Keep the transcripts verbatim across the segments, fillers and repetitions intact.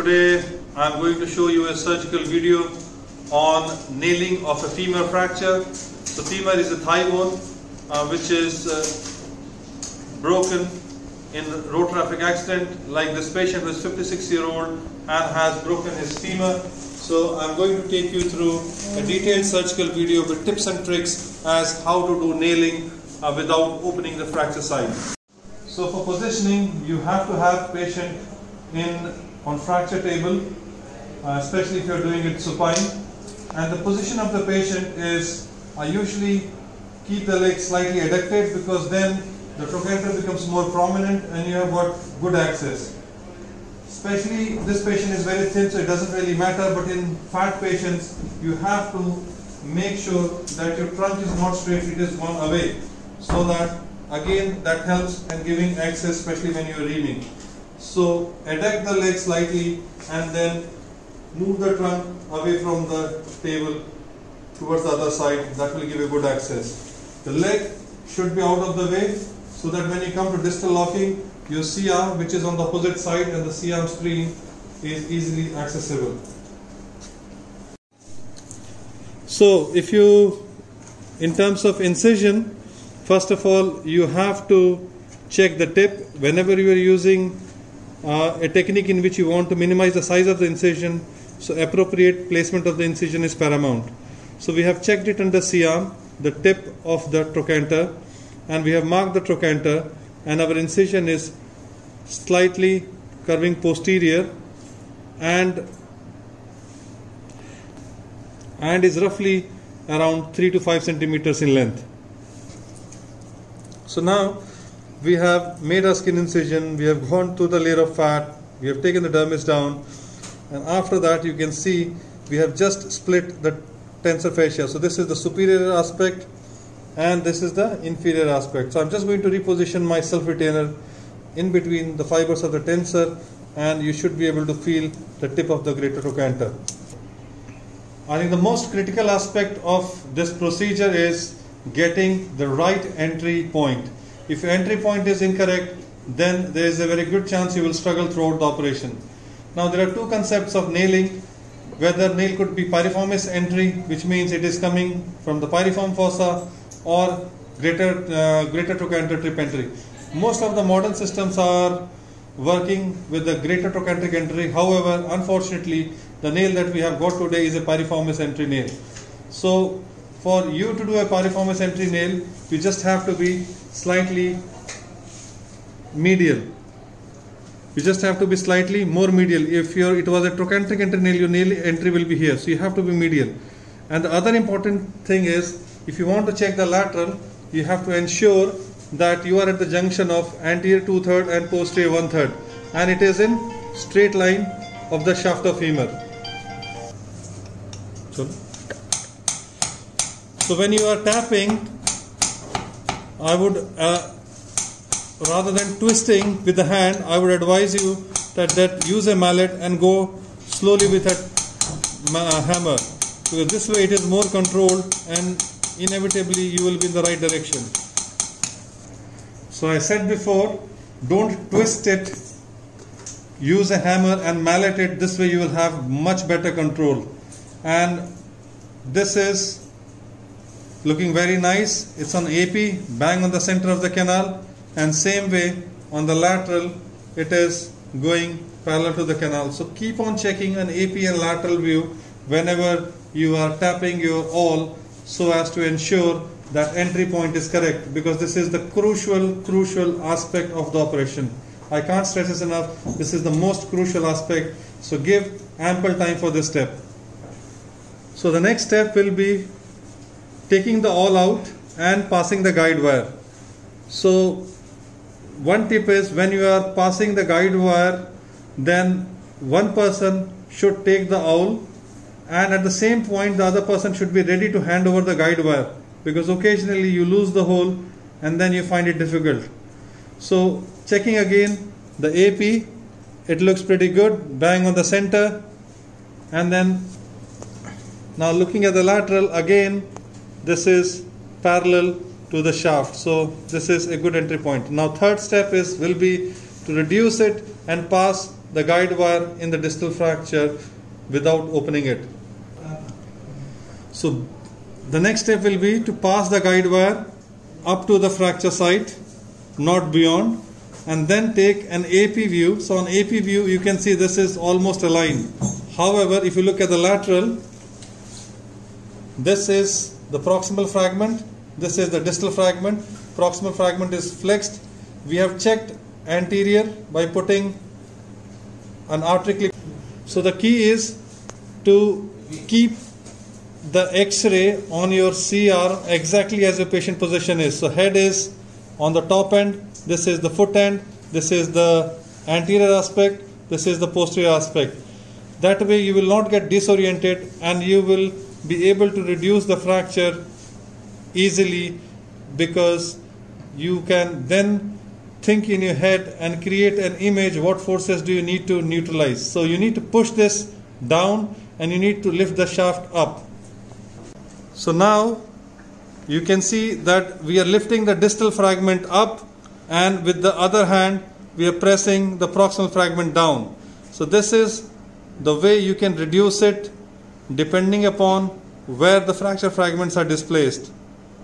Today I am going to show you a surgical video on nailing of a femur fracture. So femur is a thigh bone uh, which is uh, broken in road traffic accident, like this patient who is fifty-six year old and has broken his femur. So I am going to take you through a detailed surgical video with tips and tricks as how to do nailing uh, without opening the fracture site. So for positioning, you have to have patient in on fracture table, uh, especially if you are doing it supine. And the position of the patient is, I usually keep the leg slightly adducted because then the trochanter becomes more prominent and you have got good access. Especially this patient is very thin, so it doesn't really matter, but in fat patients you have to make sure that your trunk is not straight, it is one away, so that again that helps in giving access, especially when you are reaming. So adduct the leg slightly and then move the trunk away from the table towards the other side. That will give you good access. The leg should be out of the way so that when you come to distal locking, your C arm, which is on the opposite side, and the C arm screen is easily accessible. So if you, in terms of incision, first of all you have to check the tip. Whenever you are using uh, a technique in which you want to minimize the size of the incision, so appropriate placement of the incision is paramount. So we have checked it under C arm, the tip of the trochanter, and we have marked the trochanter, and our incision is slightly curving posterior and and is roughly around three to five centimeters in length. So now we have made our skin incision, we have gone through the layer of fat, we have taken the dermis down, and after that you can see we have just split the tensor fascia. So this is the superior aspect and this is the inferior aspect. So I'm just going to reposition my self-retainer in between the fibers of the tensor, and you should be able to feel the tip of the greater trochanter. I think the most critical aspect of this procedure is getting the right entry point. If your entry point is incorrect, then there is a very good chance you will struggle throughout the operation. Now there are two concepts of nailing, whether nail could be piriformis entry, which means it is coming from the piriform fossa, or greater, uh, greater trochanter trip entry. Most of the modern systems are working with the greater trochanteric entry. However, unfortunately, the nail that we have got today is a piriformis entry nail. So for you to do a piriformis entry nail, you just have to be slightly medial. You just have to be slightly more medial. If your it was a trochanteric entry nail, your nail entry will be here. So you have to be medial. And the other important thing is, if you want to check the lateral, you have to ensure that you are at the junction of anterior two-third and posterior one-third, and it is in straight line of the shaft of femur. So, so when you are tapping, I would uh, rather than twisting with the hand, I would advise you that, that use a mallet and go slowly with a uh, hammer, because this way it is more controlled and inevitably you will be in the right direction. So I said before, don't twist it, use a hammer and mallet it. This way you will have much better control. And this is looking very nice. It's on A P, bang on the center of the canal, and same way on the lateral it is going parallel to the canal. So keep on checking an A P and lateral view whenever you are tapping your awl, so as to ensure that entry point is correct, because this is the crucial crucial aspect of the operation. I can't stress this enough. This is the most crucial aspect, so give ample time for this step. So the next step will be taking the awl out and passing the guide wire. So one tip is, when you are passing the guide wire, then one person should take the awl, and at the same point the other person should be ready to hand over the guide wire, because occasionally you lose the hole and then you find it difficult. So checking again the A P, it looks pretty good, bang on the center, and then now looking at the lateral, again this is parallel to the shaft, so this is a good entry point. Now third step is will be to reduce it and pass the guide wire in the distal fracture without opening it. So the next step will be to pass the guide wire up to the fracture site, not beyond, and then take an A P view. So on A P view you can see this is almost aligned. However, if you look at the lateral, this is the proximal fragment, this is the distal fragment. Proximal fragment is flexed. We have checked anterior by putting an artery clip. So the key is to keep the X-ray on your C R exactly as your patient position is. So head is on the top end, this is the foot end, this is the anterior aspect, this is the posterior aspect. That way you will not get disoriented and you will be able to reduce the fracture easily, because you can then think in your head and create an image what forces do you need to neutralize. So you need to push this down and you need to lift the shaft up. So now you can see that we are lifting the distal fragment up, and with the other hand we are pressing the proximal fragment down. So this is the way you can reduce it depending upon where the fracture fragments are displaced.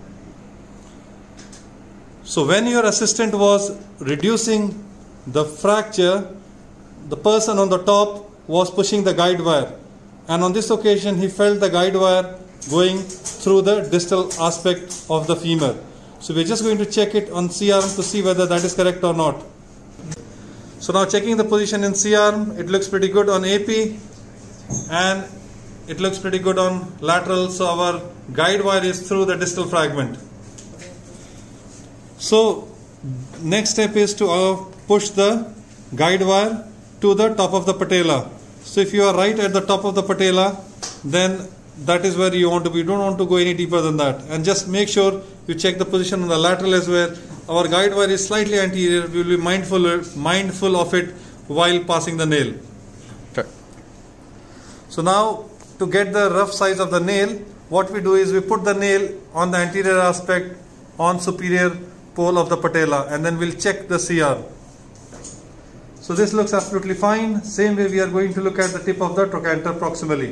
So when your assistant was reducing the fracture, the person on the top was pushing the guide wire, and on this occasion he felt the guide wire going through the distal aspect of the femur. So we're just going to check it on C arm to see whether that is correct or not. So now checking the position in C arm, it looks pretty good on A P and it looks pretty good on lateral. So our guide wire is through the distal fragment. So next step is to uh, push the guide wire to the top of the patella. So if you are right at the top of the patella, then that is where you want to be. You don't want to go any deeper than that. And just make sure you check the position on the lateral as well. Our guide wire is slightly anterior. We will be mindful, mindful of it while passing the nail. Okay. So now to get the rough size of the nail, what we do is we put the nail on the anterior aspect on superior pole of the patella, and then we'll check the C R. So this looks absolutely fine. Same way we are going to look at the tip of the trochanter proximally.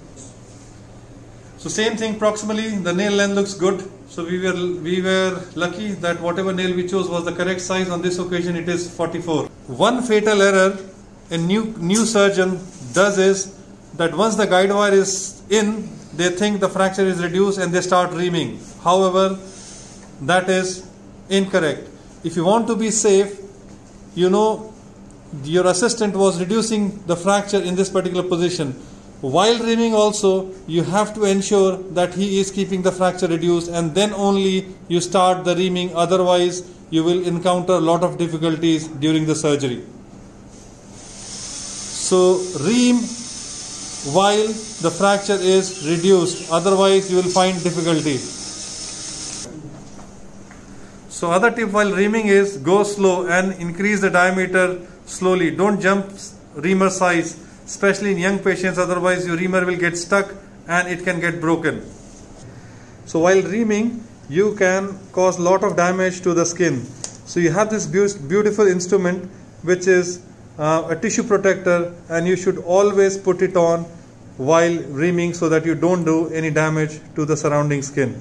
So same thing proximally, the nail length looks good. So we were we were lucky that whatever nail we chose was the correct size. On this occasion it is forty-four. One fatal error a new new surgeon does is that once the guide wire is in, they think the fracture is reduced and they start reaming. However, that is incorrect. If you want to be safe, you know your assistant was reducing the fracture in this particular position. While reaming also, you have to ensure that he is keeping the fracture reduced, and then only you start the reaming. Otherwise, you will encounter a lot of difficulties during the surgery. So ream while the fracture is reduced, otherwise you will find difficulty. So other tip while reaming is go slow and increase the diameter slowly. Don't jump reamer size, especially in young patients, otherwise your reamer will get stuck and it can get broken. So while reaming, you can cause a lot of damage to the skin. So you have this beautiful instrument which is uh, a tissue protector, and you should always put it on while reaming so that you don't do any damage to the surrounding skin.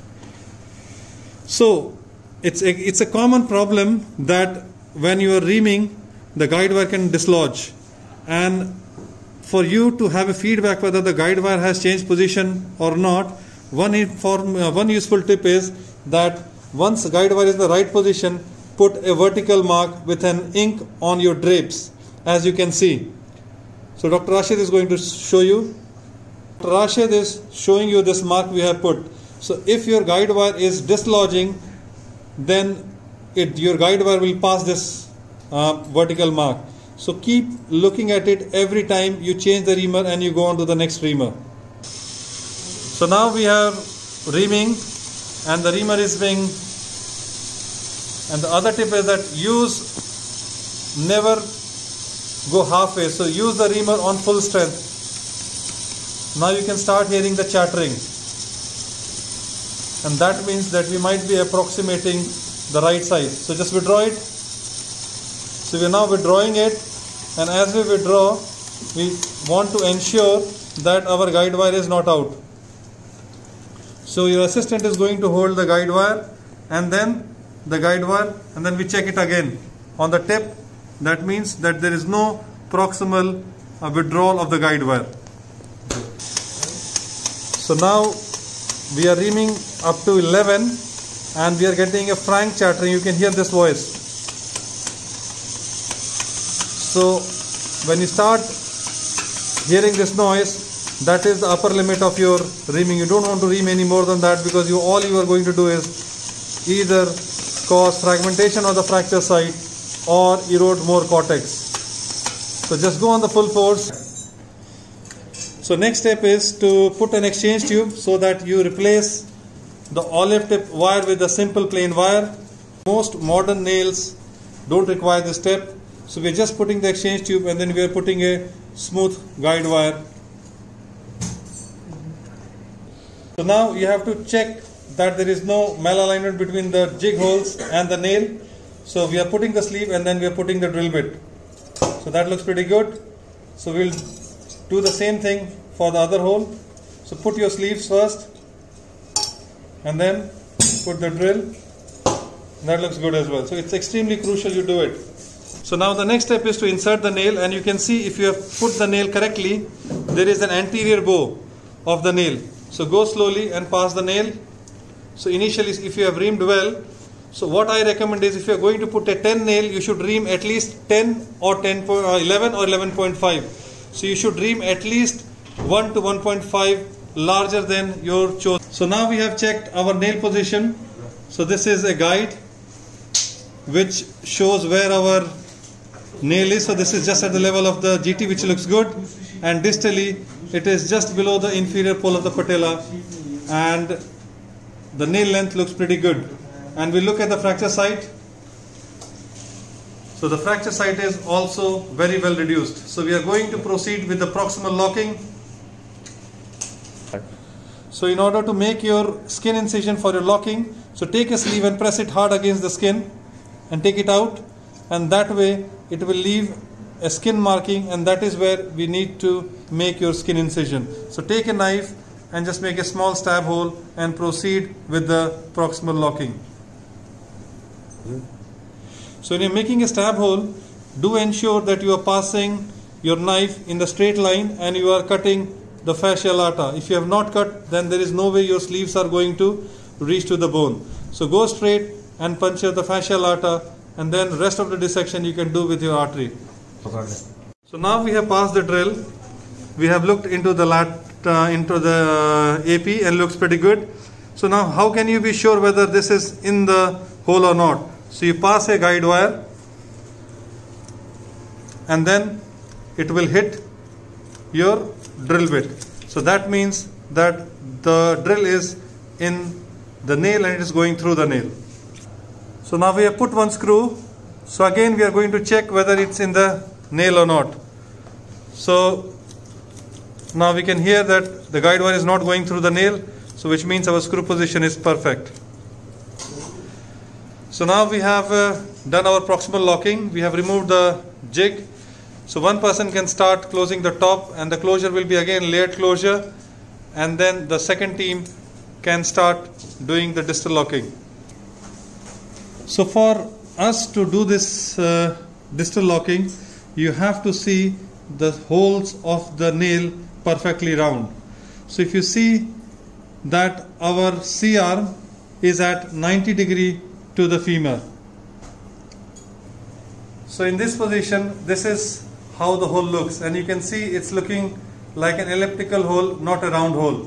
So it's a, it's a common problem that when you are reaming, the guide wire can dislodge, and for you to have a feedback whether the guide wire has changed position or not, one inform, uh, one useful tip is that once the guide wire is in the right position, put a vertical mark with an ink on your drapes, as you can see. So Doctor Rashid is going to show you. Doctor Rashid is showing you this mark we have put. So if your guide wire is dislodging, then it, your guide wire will pass this uh, vertical mark. So keep looking at it every time you change the reamer and you go on to the next reamer. So now we have reaming and the reamer is being, and the other tip is that use, never go halfway. So use the reamer on full strength. Now you can start hearing the chattering, and that means that we might be approximating the right size. So just withdraw it. So we are now withdrawing it, and as we withdraw, we want to ensure that our guide wire is not out. So your assistant is going to hold the guide wire and then the guide wire, and then we check it again on the tip. That means that there is no proximal uh, withdrawal of the guide wire. So now we are reaming up to eleven and we are getting a frank chattering. You can hear this voice. So when you start hearing this noise, that is the upper limit of your reaming. You don't want to ream any more than that, because you all you are going to do is either cause fragmentation of the fracture site or erode more cortex. So just go on the full force. So next step is to put an exchange tube so that you replace the olive tip wire with a simple plain wire. Most modern nails don't require this step. So we are just putting the exchange tube and then we are putting a smooth guide wire. So now you have to check that there is no malalignment between the jig holes and the nail. So we are putting the sleeve and then we are putting the drill bit. So that looks pretty good. So we'll do the same thing for the other hole. So put your sleeves first and then put the drill. That looks good as well. So it's extremely crucial you do it. So now the next step is to insert the nail, and you can see if you have put the nail correctly, there is an anterior bow of the nail. So go slowly and pass the nail. So initially if you have reamed well, so what I recommend is if you are going to put a ten nail, you should ream at least ten or ten, or eleven or eleven point five. So you should ream at least one to one point five larger than your chosen. So now we have checked our nail position. So this is a guide which shows where our nail is. So this is just at the level of the G T, which looks good, and distally it is just below the inferior pole of the patella, and the nail length looks pretty good. And we look at the fracture site. So the fracture site is also very well reduced. So we are going to proceed with the proximal locking. So in order to make your skin incision for your locking, so take a sleeve and press it hard against the skin and take it out, and that way it will leave a skin marking, and that is where we need to make your skin incision. So take a knife and just make a small stab hole and proceed with the proximal locking. So when you are making a stab hole, do ensure that you are passing your knife in the straight line and you are cutting the fascia lata. If you have not cut, then there is no way your sleeves are going to reach to the bone. So go straight and puncture the fascia lata, and then rest of the dissection you can do with your artery. So now we have passed the drill. We have looked into the lat, uh, into the uh, A P, and looks pretty good. So now how can you be sure whether this is in the hole or not? So you pass a guide wire and then it will hit your drill bit. So that means that the drill is in the nail and it is going through the nail. So now we have put one screw. So again we are going to check whether it's in the nail or not. So now we can hear that the guide wire is not going through the nail, so which means our screw position is perfect. So now we have uh, done our proximal locking. We have removed the jig. So one person can start closing the top, and the closure will be again layered closure, and then the second team can start doing the distal locking. So for us to do this uh, distal locking, you have to see the holes of the nail perfectly round. So if you see that our C arm is at ninety degree to the femur. So in this position, this is how the hole looks, and you can see it's looking like an elliptical hole, not a round hole.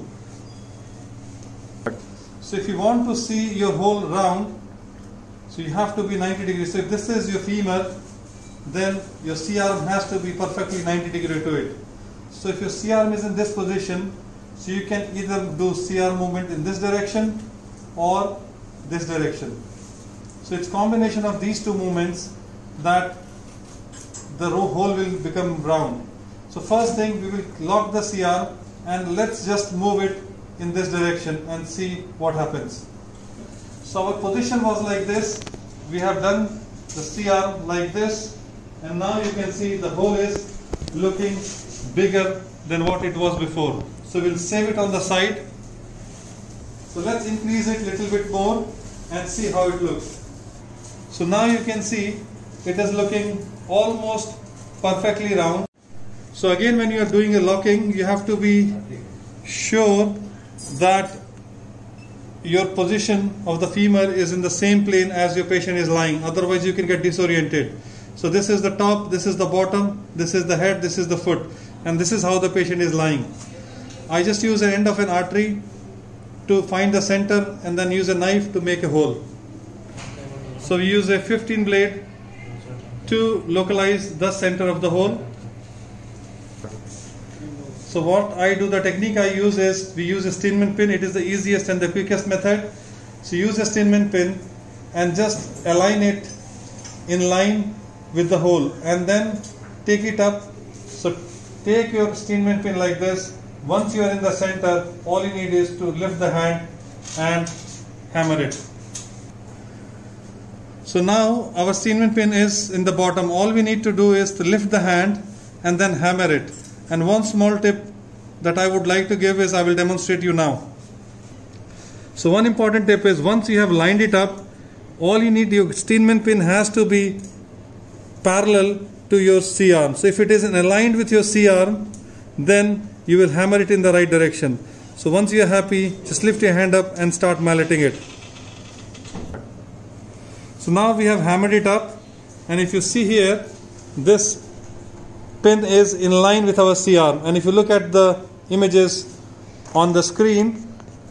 So if you want to see your hole round, so you have to be ninety degrees. So if this is your femur, then your C arm has to be perfectly ninety degree to it. So if your C arm is in this position, so you can either do C arm movement in this direction or this direction. So it's combination of these two movements that the hole will become round. So first thing, we will lock the C arm and let's just move it in this direction and see what happens. So our position was like this. We have done the C arm like this, and now you can see the hole is looking bigger than what it was before. So we'll save it on the side. So let's increase it a little bit more and see how it looks. So now you can see it is looking almost perfectly round. So again, when you are doing a locking, you have to be sure that your position of the femur is in the same plane as your patient is lying, otherwise you can get disoriented. So this is the top, this is the bottom, this is the head, this is the foot, and this is how the patient is lying. I just use an end of an artery to find the center and then use a knife to make a hole. So we use a fifteen blade to localize the center of the hole. So what I do, the technique I use is, we use a Steinman pin. It is the easiest and the quickest method. So use a Steinman pin and just align it in line with the hole and then take it up. So take your Steinman pin like this. Once you are in the center, all you need is to lift the hand and hammer it. So now our Steinman pin is in the bottom. All we need to do is to lift the hand and then hammer it. And one small tip that I would like to give is, I will demonstrate you now. So one important tip is, once you have lined it up, all you need, your Steinman pin has to be parallel to your C-arm. So if it is aligned with your C-arm, then you will hammer it in the right direction. So once you are happy, just lift your hand up and start malleting it. So now we have hammered it up, and if you see here, this pin is in line with our C-arm, and if you look at the images on the screen,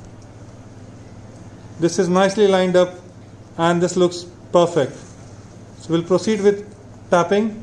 this is nicely lined up and this looks perfect. So we'll proceed with tapping.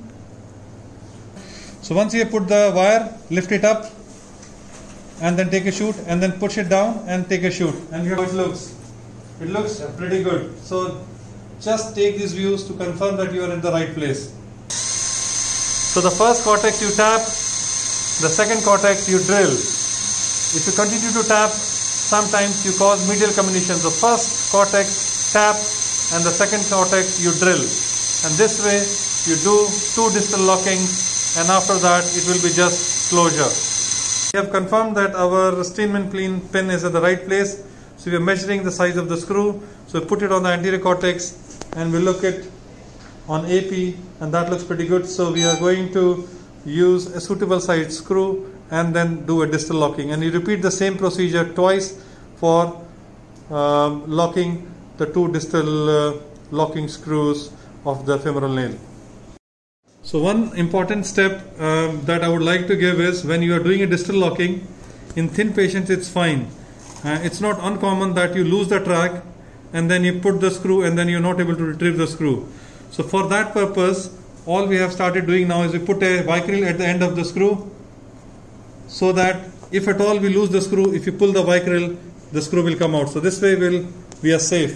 So once you have put the wire, lift it up and then take a shoot, and then push it down and take a shoot, and here it looks. It looks pretty good. So just take these views to confirm that you are in the right place. So the first cortex you tap, the second cortex you drill. If you continue to tap, sometimes you cause medial comminution. The first cortex tap and the second cortex you drill. And this way you do two distal lockings, and after that it will be just closure. We have confirmed that our Steinman pin is at the right place. So we are measuring the size of the screw. So we put it on the anterior cortex and we look at on A P, and that looks pretty good. So we are going to use a suitable size screw and then do a distal locking, and you repeat the same procedure twice for um, locking the two distal uh, locking screws of the femoral nail. So one important step um, that I would like to give is, when you are doing a distal locking in thin patients, it's fine. Uh, it's not uncommon that you lose the track and then you put the screw and then you're not able to retrieve the screw. So for that purpose, all we have started doing now is we put a vicryl at the end of the screw, so that if at all we lose the screw, if you pull the vicryl, the screw will come out. So this way we'll, we are safe.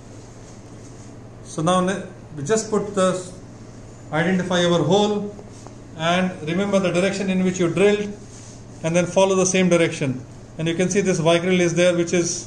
So now we just put the, identify our hole and remember the direction in which you drilled, and then follow the same direction. And you can see this vicryl is there, which is,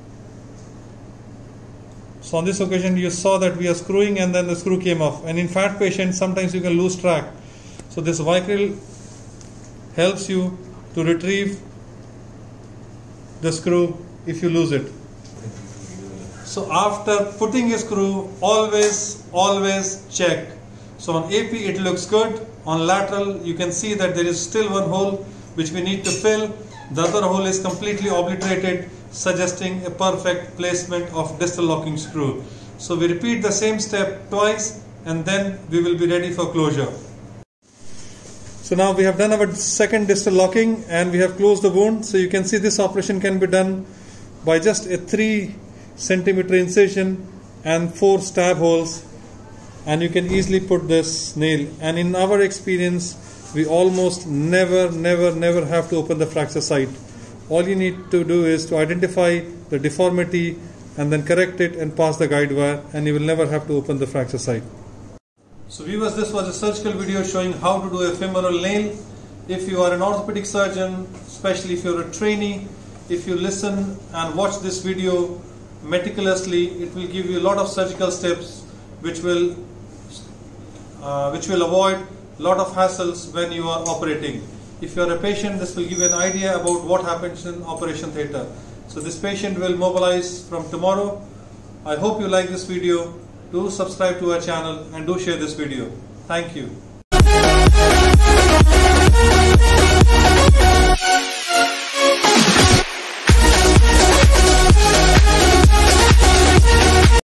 so on this occasion you saw that we are screwing and then the screw came off. And in fat patients, sometimes you can lose track. So this vicryl helps you to retrieve the screw if you lose it. So after putting a screw, always, always check. So on A P it looks good. On lateral you can see that there is still one hole which we need to fill. The other hole is completely obliterated, suggesting a perfect placement of distal locking screw. So we repeat the same step twice and then we will be ready for closure. So now we have done our second distal locking and we have closed the wound. So you can see this operation can be done by just a three centimeter incision and four stab holes, and you can easily put this nail. And in our experience, we almost never, never, never have to open the fracture site. All you need to do is to identify the deformity and then correct it and pass the guide wire, and you will never have to open the fracture site. So viewers, this was a surgical video showing how to do a femoral nail. If you are an orthopedic surgeon, especially if you are a trainee, if you listen and watch this video meticulously, it will give you a lot of surgical steps which will uh, which will avoid a lot of hassles when you are operating. If you are a patient, this will give you an idea about what happens in operation theatre. So this patient will mobilize from tomorrow. I hope you like this video. Do subscribe to our channel and do share this video. Thank you.